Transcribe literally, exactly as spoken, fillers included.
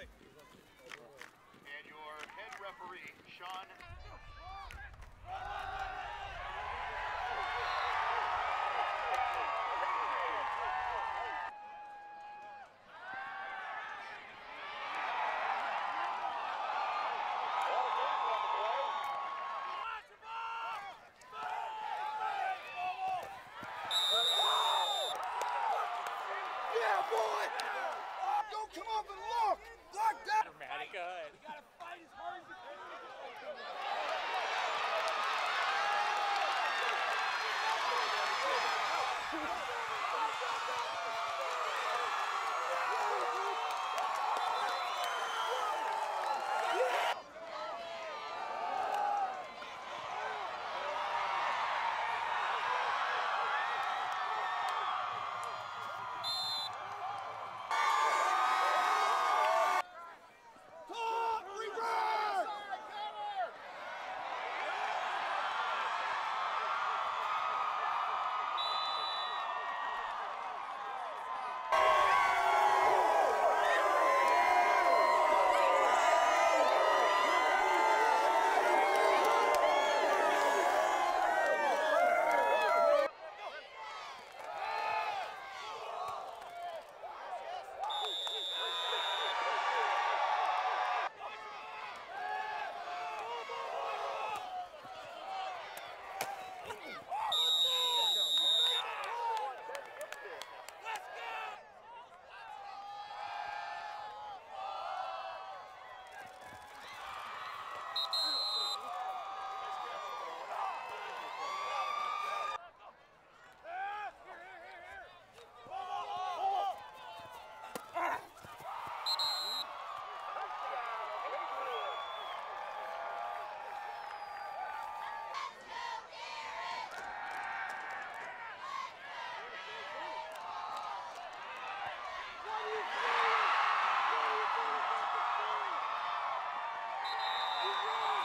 And your head referee, Sean. Yeah, boy! Don't come up and look! Lock down! Dramatic, go ahead. You gotta fight as hard as you You